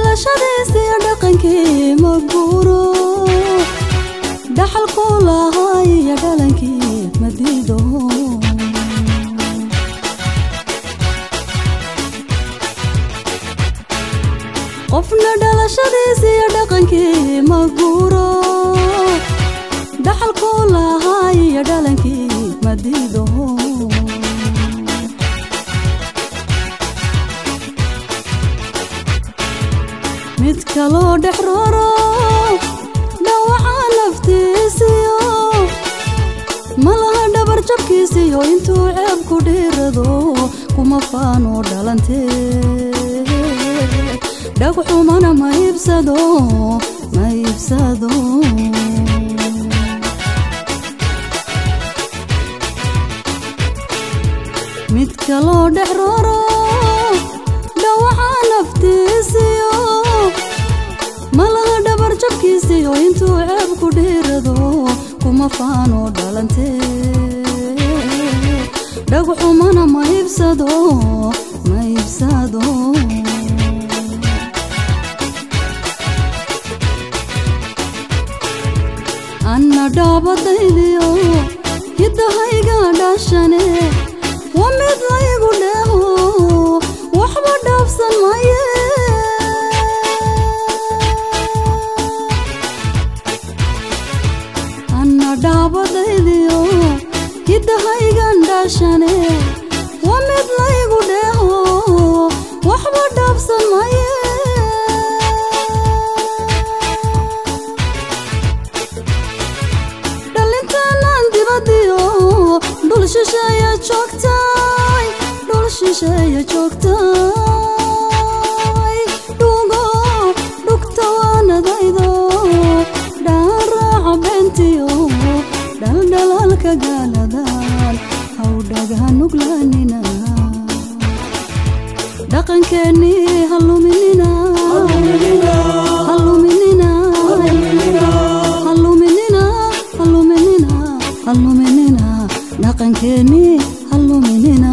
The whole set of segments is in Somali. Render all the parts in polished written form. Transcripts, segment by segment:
dhalashadiisa iyo dhaqankii ma guuro dhaxalku lahaa iyo dhalankii ma diido qofna dhalashadiisa iyo dhaqankii ma guuro dhaxalku lahaa iyo dhalankii ma diido mid kaloo dhex raro dhawaca naftiisiyo malaha dhabar jabkiisiyo intuu ceeb ku dhiirado kuma faano dhalantee dhagxumana ma iibsado mid kaloo dhex raro dhawaca naftiisiyo malaha dhabar jabkiisiyo intuu ceeb ku dhiirado kuma faano dhalantee dhagxumana ma iibsado anna dhaabadaydiyo hiddahayga dhashane waa mid laygu dheeho waxba dhaafsan maye anna dhaabadaydiyo hiddahaygan dhashane waa mid laygu dheeho waxba dhaafsan maye dhul shisheeye joogtay dhugo dhugta waanadaydo dhaaraaca beentiyo dhaldhalaalka gaaladan hawdhaga nuglaanina dhaqankeennii haluminina dhaqankeennii haluminina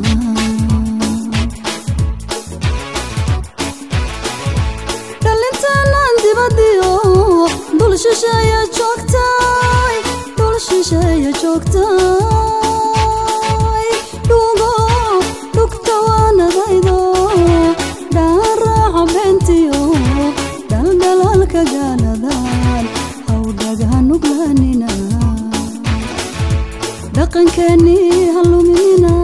dhalinteenaan dibadiyo dhul shisheeye joogtay dhugo dhugta waanadaydo dhaaraaca beentiyo dhaldhalaalka gaaladan hawdhaga nuglaanina dhaqankeennii haluminina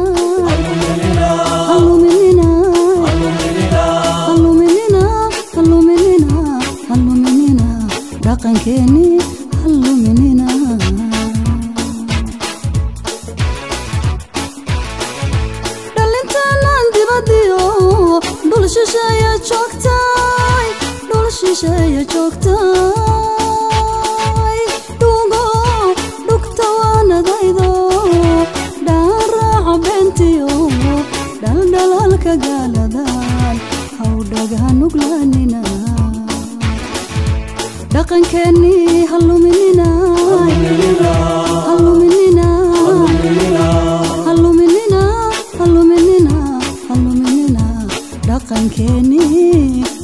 dhaqankeennii haluminina dhalinteenaan dibadiyo dhul shisheeye joogtay dhugo dhugta waanadaydo dhaaraaca beentiyo dhaldhalaalka gaaladan hawdhaga nuglaanina dhaqankeennii haluminina dhaqankeennii